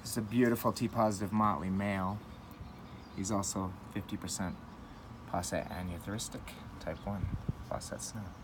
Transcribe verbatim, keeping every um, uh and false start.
This is a beautiful T-positive Motley male. He's also fifty percent Posset aneuploristic, type one, Posset snow.